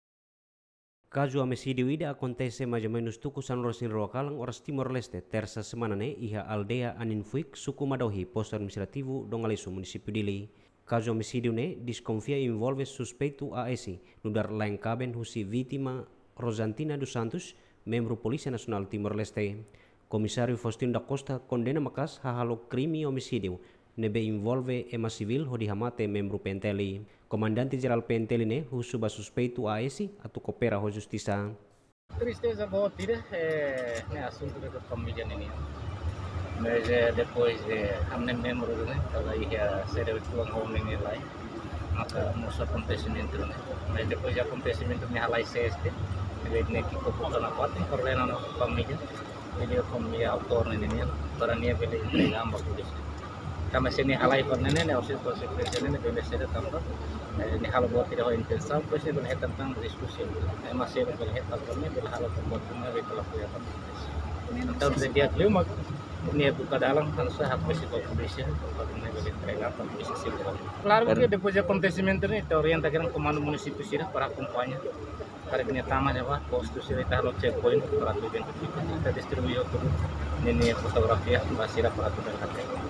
[SPEAKER 17] Caso homicídio ida acontece mais ou menos tuku San Rosin Roakalang oras Timor-Leste terça semana ne iha aldeia Aninfuik suku Madohi posto administrativo Dongalesu município Dili. Caso homicídio ne desconfia envolve suspeito A S no dar lain caben husi vítima Rosantina dos Santos membro Polícia Nacional Timor-Leste. Komisário Faustino da Costa condena makas hahalo crime homicídio nebe envolve ema civil ho dihamate membro P N T L I. Comandante Geral P N T L I ne husuba suspeito A S atau coopera ho justiça.
[SPEAKER 18] Tristeza boa tira é né assunto da família ini. Mas é, depois é amne membro né kalau ia ser o tuang homem ini lá maka mos acontecimento né. Mas depois de acontecimento me halai seste ele ne que copo na parte coordena na família ele como autor ini para nia bele entregar a polícia. Kami sini halai pernah ne harus konsekuensi ne bele ser tambah ini hal buat tidak intensif, pun ini berhenti tentang diskusi. Masih berhenti tentang ini berhal buat cuma kalau punya tentang. Entah setiap lima ini buka dalam harus hak bersifat polisi, kalau ini boleh terangkan polisi sivil. Claro que depois de acontecimento ini orientakan komando município sirah para kampanye. Para que taman ya posto sirah tahu checkpoint para tu identifikasi. Kita distribuir tuh ini fotografia basirah para tu identifikasi.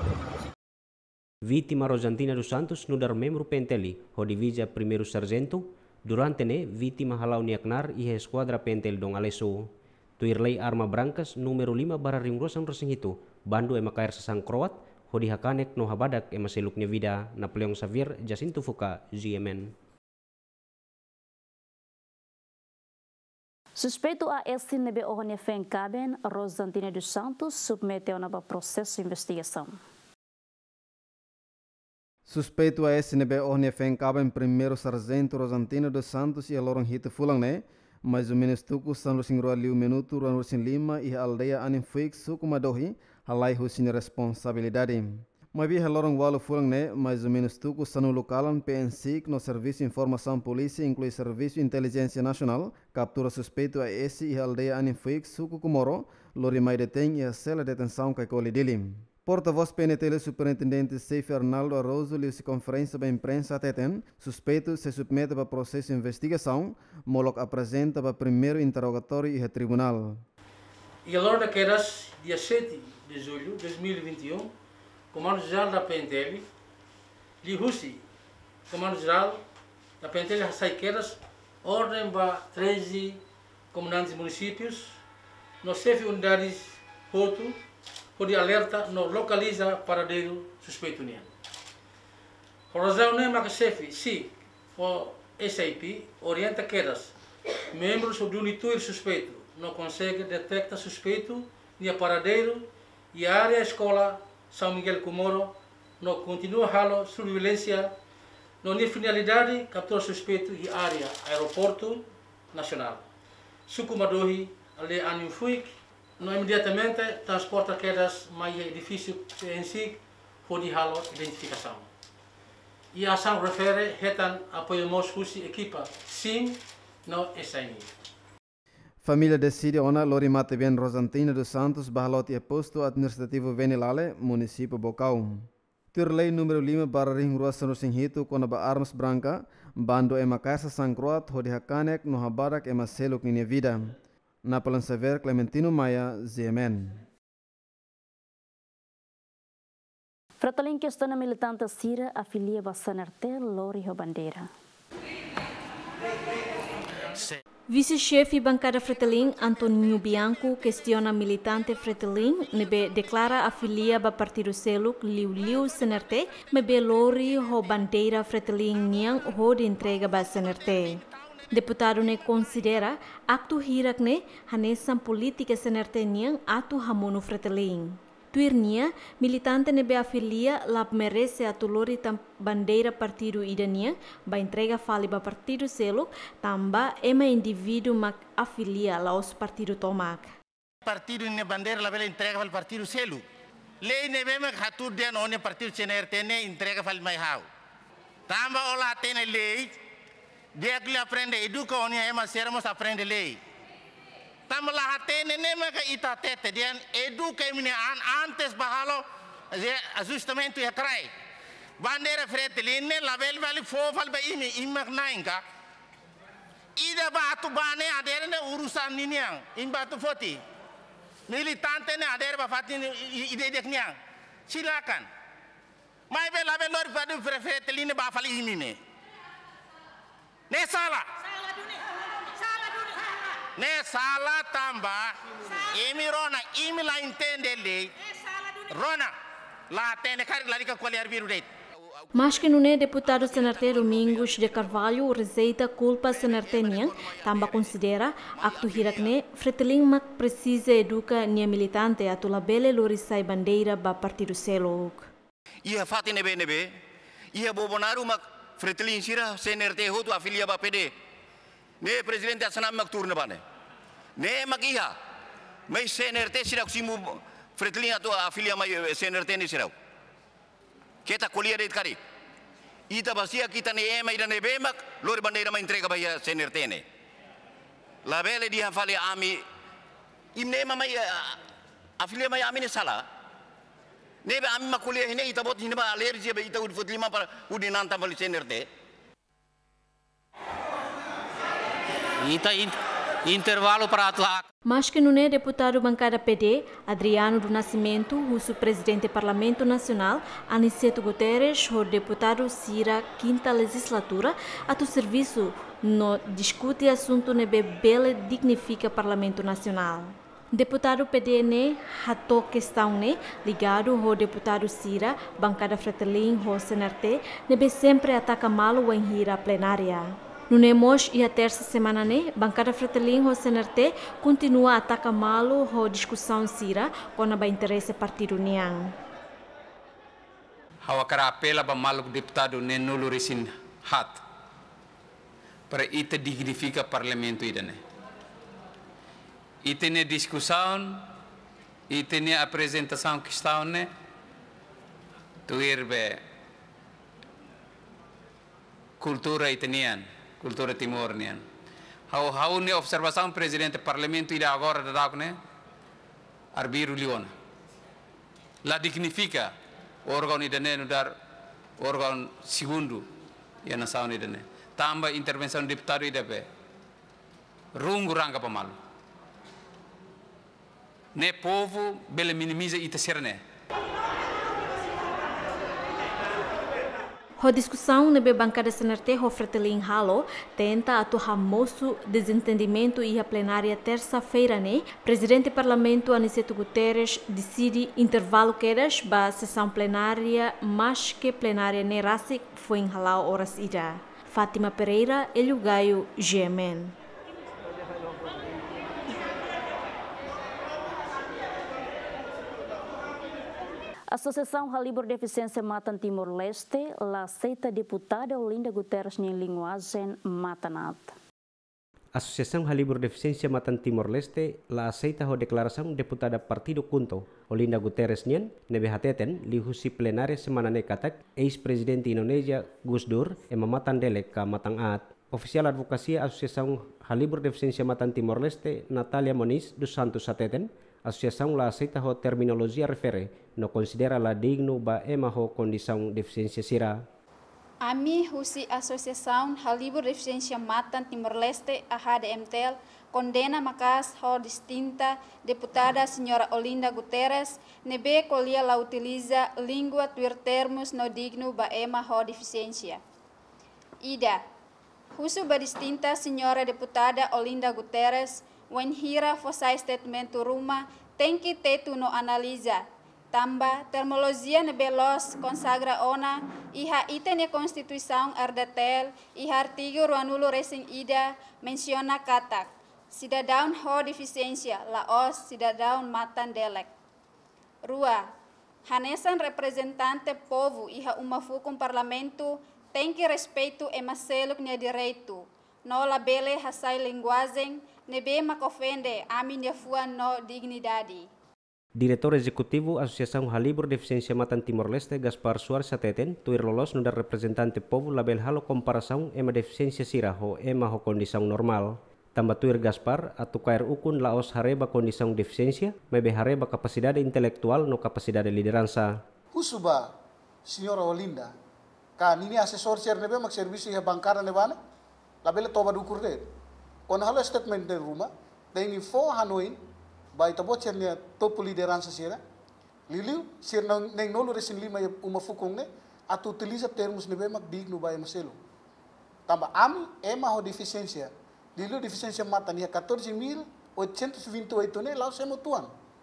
[SPEAKER 17] Vítima Rosantina dos Santos no dar membro P N T L I, ho divisa primeiro sargento, durante ne vítima halau niaknar e esquadra P N T L Dongalesu. Tuirlei arma brancas número lima bara ringrosan resinghitu, bandu ema kair sasang kroat, ho dihakanek no habadak ema seluknya vida, Napoleon Xavier, Jacinto Fuka, G M N.
[SPEAKER 1] Suspeito A S nebe ohne fenkaben, Rosantina dos Santos submeteu na processo de investigação.
[SPEAKER 15] Suspeito a S N B orne fenkaben primeiro sargento Rosantina dos Santos e a lorong hita fulang ne, mais ou menos tuku San Lusin Rua Liu Minuto, Rua Lusin Lima e a aldeia Aninfuik suku Madohi, halai husin responsabilidade. Mas vi a lorong walu fulang ne, mais ou menos tuku Sanu Lokalan P N C no Serviço de Informação Polícia, inclui Serviço de Inteligência Nacional, captura suspeito a S e a aldeia Aninfuik suku Kumoro, lori mai detém e a cela de detenção Kaikoli Dilim. Porta-voz P N T L Superintendente Seife Arnaldo Arroso liu-se conferência da imprensa Teten, suspeito se submete para processo de investigação, Moloc apresenta para primeiro interrogatório e tribunal.
[SPEAKER 19] E a hora daquelas, dia sete de julho de dois mil e vinte e um, Comando-Geral da P N T L, liu-se, Comando-Geral da P N T L, Saiqueras, ordem para treze comandantes de municípios, nos chefe unidades Porto, por alerta no localiza paradeiro suspeito nia. Por razão nem maka chefe, se o S I P orienta quedas membros do unituir suspeito não consegue detectar suspeito nia paradeiro e a área escola São Miguel Comoro não continua halo surveilância no nia finalidade captura suspeito e área aeroporto nacional. Suku Madohi ali Aninfuik no imediatamente transporta quedas mais edifício P N C por de halo identificação. E a ação refere retan apoio moscusi equipa sim no S I N.
[SPEAKER 15] Família decide ona lori mate ben Rosantina dos Santos bahaloti e posto administrativo Venilale, município Bocau. Turlei número lima para ring rua Sanu Singhito com a armas branca, bando ema kaisa sangkroat hodi hakanek no habarak ema seluk ni vida. Napoleon Xavier, Clementino Maia, Z M N.
[SPEAKER 1] Fratelin questão na militante Sira afilia Bassanarte Lori Bandeira.
[SPEAKER 20] Vice-chefe bancada Fretilin, Antonio Bianco, questiona militante Fretilin, nebe declara afilia ba partido Seluk Liu Liu Senerte, mebe Lori ho bandeira Fretilin niang ho de entrega ba Senerte. Deputado ne considera acto hirak ne hanesan política Senerte niang atu hamono Fretilin. Tuirnia, militante nebe afilia lab merece atu lori tam bandeira partido idania, ba entrega fali ba partido Seluk, tamba ema indivíduo mak afilia laos partido Tomak.
[SPEAKER 21] Partido ne bandeira la vela entrega al partido Seluk.
[SPEAKER 6] lei nebe me hatu dia no ne partido C N R T ne entrega fal mai hau tamba ola tene lei dia que aprende educa oni ema sermos aprende lei tamba la hatene ne me ka ita tete dia educa mine an antes bahalo ajustamento ya crai bandeira freteline label vale fofal ba imi imak nainga ida batu bane adere ne urusan niniang imbatu foti militante ne adere ba fatin ide dekniang silakan mai be label lor fadu freteline ba fali imi ne ne salah ne salah tamba imi rona imi la intende lei rona la tene cari la rica quali arbiru deit.
[SPEAKER 20] Mas que não é deputado senador Domingos de Carvalho rejeita culpa senartenian, também considera acto hirakne freteling mak precisa educa nia militante atula bele lorisai bandeira ba partido selok.
[SPEAKER 21] Ia fati nebe nebe, ia bobonaru mak freteling sira senarte hotu afilia ba P D. Ne presidente asanam mak turna bane. Ne mak iha, mai senarte sira simu freteling atu afilia mai senarte ni sira. Kita kuliah di kari. Ita basia kita ne ema ida ne bemak lor bandeira ma entrega baya senertene. La bele dia fale ami imne ma mai afilia mai ami ne sala. Ne be ami ma kuliah ne ita bot hinba alergia be ita ud fut lima para udi nanta fale senerte.
[SPEAKER 22] Ita intervalo para atla.
[SPEAKER 20] Mas que não é deputado bancada P D, Adriano do Nascimento, o presidente do Parlamento Nacional, Aniceto Guterres, o deputado Cira, quinta legislatura, a tu serviço no discute assunto nebe bele dignifica Parlamento Nacional. Deputado P D ne hato questão ne ligado ao deputado Cira, bancada Fretelin, o Senarte, nebe sempre ataca malo em hira plenária. No Nemos e a terça semana, né, bancada Fretelinho Senarte continua a atacar malo a discussão Cira com a interesse partido Niang.
[SPEAKER 22] Hawa kara apela ba malo deputado ne nulo resin hat para ita dignifica parlamento idane. Ita ne discussão, ita ne apresentação questão ne tu irbe cultura italiana. Cultura timor-nian. Hau hau ne observação presidente parlamento ida agora da dakne arbiru liona. La dignifica órgão idane no dar órgão segundo ya nação idane. Tamba intervenção deputado ida be. Rungu ranga pamalu. Ne povo bele minimiza ita serne.
[SPEAKER 20] A discussão na bancada senarte o Fretelin Halo tenta atuar moço desentendimento e a plenária terça-feira, né? Presidente do Parlamento Aniceto Guterres decide intervalo quedas para a sessão plenária, mas que plenária ne rasik foi em Halau horas ida. Fátima Pereira, Elio Gaio, G M N.
[SPEAKER 1] A Associação Halibur Deficiência Matan Timor-Leste la aceita deputada Olinda Guterres em linguagem matanat.
[SPEAKER 17] A Associação Halibur Deficiência Matan Timor-Leste la aceita a declaração deputada Partido Kunto Olinda Guterres nien nebehateten lihusi plenária semana nekatak ex-presidente Indonesia Gus Dur e mamatan delek ka matangat. Oficial Advocacia Associação Halibur Deficiência Matan Timor-Leste Natalia Moniz dos Santos Sateten Associação la aceita a terminologia refere, no considera la digno ba ema ho condição deficiência sira.
[SPEAKER 23] Ami husi Associação Halibur Deficiência Matan Timor-Leste a H D M T L condena makas ho distinta deputada senhora Olinda Guterres nebe colia la utiliza língua tuir termos no digno ba ema ho deficiência. Ida, husu ba distinta senhora deputada Olinda Guterres when hira fossai statement ruma tem que ter tu no analisa. Tamba, terminologia nebelos consagra ona, iha itene Constituição ardatel, iha artigo ruanulo resing ida, menciona katak. Cidadão ho deficiência, laos cidadão matan delek. Rua, hanesan representante povo, iha umafu com parlamento, tem que respeito e maseluk nia direito. No labele hasai linguagem, nebe mak ofende, ami nia fua no dignidade.
[SPEAKER 17] Diretor Executivo Asociação Halibur Deficiência Matan Timor-Leste, Gaspar Soares Sateten, tuir lolos no da representante povo label halo comparação ema deficiência sira ho ema ho condição normal. Tambah tuir Gaspar, atu kair ukun laos hareba condição deficiência, mebe hareba capacidade intelectual no capacidade liderança.
[SPEAKER 3] Kusuba, senhora Olinda, kan ini asesor cer nebe mak servisi ya bankara nebana, label toba dukur de. Kon halo statement de rumah, daini fo Hanoi, bai tabo cernya topu liderança sira, liliu sir neng nolu resin lima ya uma fukong ne, atu utiliza termos nebe mak digno bai maselo. Tambah ami ema ho deficiência. Liliu deficiência mata nia quatorze mil oitocentos e vinte e oito ne lau semo tuan.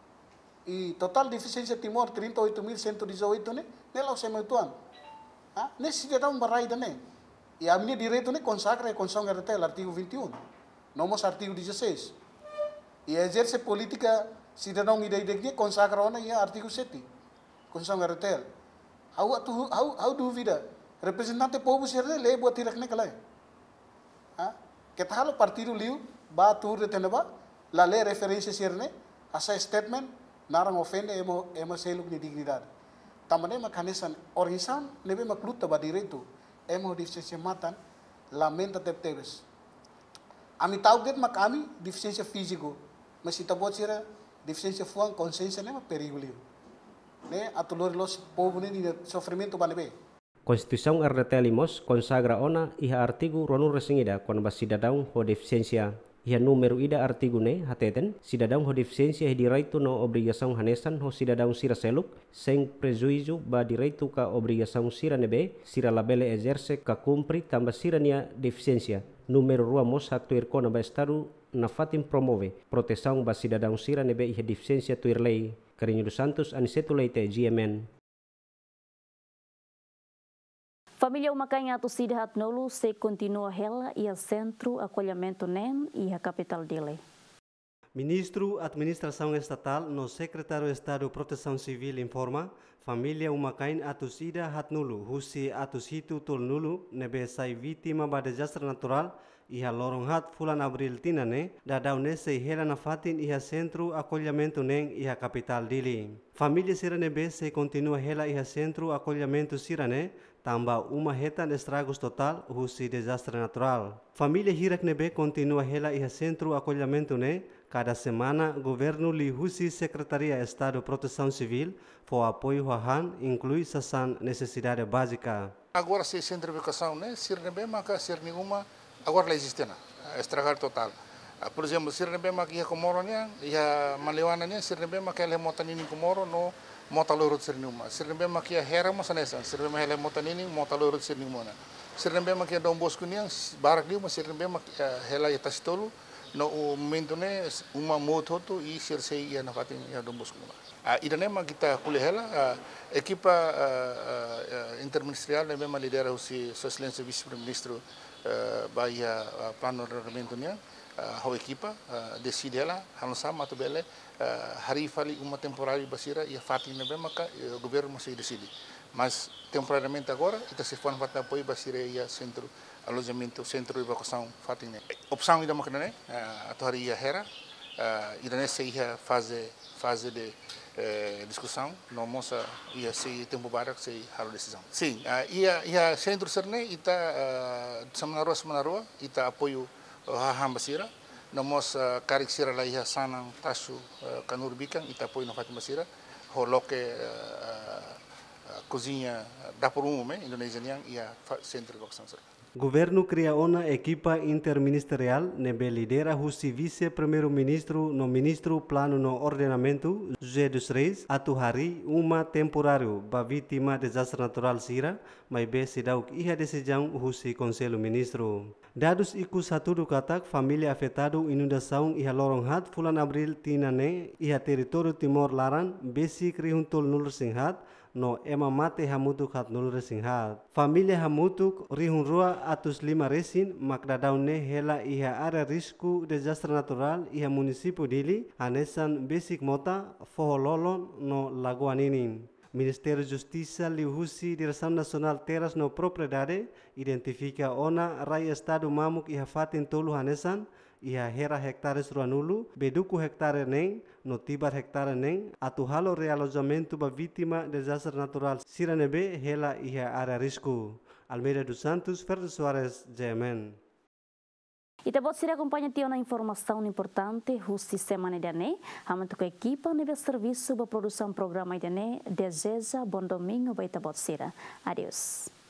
[SPEAKER 3] E total deficiência Timor trinta e oito mil cento e dezoito ne, ne lau semo tuan. Ah, nesse cidadão baraida ne. E a minha direito ne consagra a Constituição R T L artigo vinte e um. Nomos artigo dezesseis. E exerce política cidadão ideia consagra ona ia artigo sete. Constituição R T L. How tu how how duvida. Representante povo ser lei buat tirak ne kalai. Ah, kita halo partido liu ba tur de teneba la lei referência ser ne asa statement narang ofende emo emo seluk ni dignidade. Tamane makanesan organização lebe makluta ba direito emo deficiência matan lamenta teptebes. Ami tahu det makami deficiência físico, mas se tabot sira deficiência fuang consciência ne ma perigo liu. Ne atulor los povo ne ni sofrimento banebe.
[SPEAKER 17] Konstitusiun R T Limos consagra ona iha artigo ronu resingida kon basidadão ho deficiência. Iha número ida artigo ne hateten cidadão ho deficiência he direito no obrigação hanesan ho cidadão sira seluk sem prejuízo ba direito ka obrigação sira nebe sira labele exerce ka cumpri tamba sira nia deficiência. Número rua mos hatuir kona ba estado na fatim promove proteção ba cidadão sira nebe iha deficiência tuir lei. Carinho dos Santos Aniceto Leite G M N.
[SPEAKER 1] Família Umacanha Atucida Hatnolu se continua hela e a centro acolhimento nem e a capital dele.
[SPEAKER 5] Ministro Administração Estatal no Secretário de Estado Proteção Civil informa família Umacain Atucida Hatnulu husi Atusitu Tolnulu nebe sai vítima ba desastre natural iha lorong hat fulan abril tinane dadau nese hela na fatin iha centro acolhimento nem iha capital dele. Família Siranebe se continua hela iha centro acolhimento Sirane tambah uma hetan estragos total husi desastre natural. Família Hirak Nebe continua hela iha centro acolhimento ne cada semana governo li husi Secretaria Estado Proteção Civil for apoio hahan inclui sasan necessidade básica.
[SPEAKER 7] Agora se centro de educação né Sirnebe maka ser nenhuma agora lá existe na estragar total. Por exemplo, Sirnebe maka iha komoro nya iha malewana nya Sirnebe maka ele motanini komoro no mota lorot sernuma sirnembe makia hera masanesa sirnembe hele mota nini mota lorot sernuma sirnembe makia dom bosku niang barak dia sirnembe makia hela yatas tolu no momento ne uma moto tu i sirsei ia na fatin ia dom bosku a idane ma kita kule hela equipa interministerial nembe ma lidera usi excelência vice ministro baia plano de regramento niang ho equipa decide ela hansama to bele hari fali uma temporário basira e a fatin nebe maka o governo masih decide mas temporariamente agora kita se faz fata apoio basira e centro alojamento centro de evacuação fatin ne opção ida makna ne atau hari ia hera ida ne se ia fase fase de discussão no moça ia se tempo barak se halo decisão sim ia ia centro serne ita semanarua semanarua ita apoio haham basira namos karik sira la iha sanang tasu kanur bikang ita apoio na Fatima Sira holoke cozinha dapur umum Indonesia yang ia centro de evacuação.
[SPEAKER 5] Governo cria uma equipa interministerial nebe lidera husi vice primeiro ministro no ministro plano no ordenamento José dos Reis atu hari uma temporário ba vítima desastre natural Sira mai be sidauk iha decisão husi conselho ministro. Dados iku satu do katak família afetado inundação iha lorong hat fulan abril tinane iha território Timor Laran besi krihuntul nul singhat no ema mate hamutuk hat nul resinghat. Família hamutuk rihun rua atus lima resin makdadau ne hela iha area risku desastre natural iha município dili anesan basic mota fohololon no lagoan ini. Ministério Justiça lihusi Direção Nacional Terras no Propriedade identifica ona rai estado mamuk iha fatin tolu hanesan ia hera hektares ruanulu, beduku hektare neng, no tibar hektare neng, atu halo realojamento ba vítima desastre natural siranebe hela ia area risco. Almeida dos Santos, Fernando Soares, J M N.
[SPEAKER 1] E também se acompanha de uma informação importante, o sistema Nedane, a a equipa nível serviço para produção programa Nedane, deseja bom domingo para Itabot Sira. Adeus.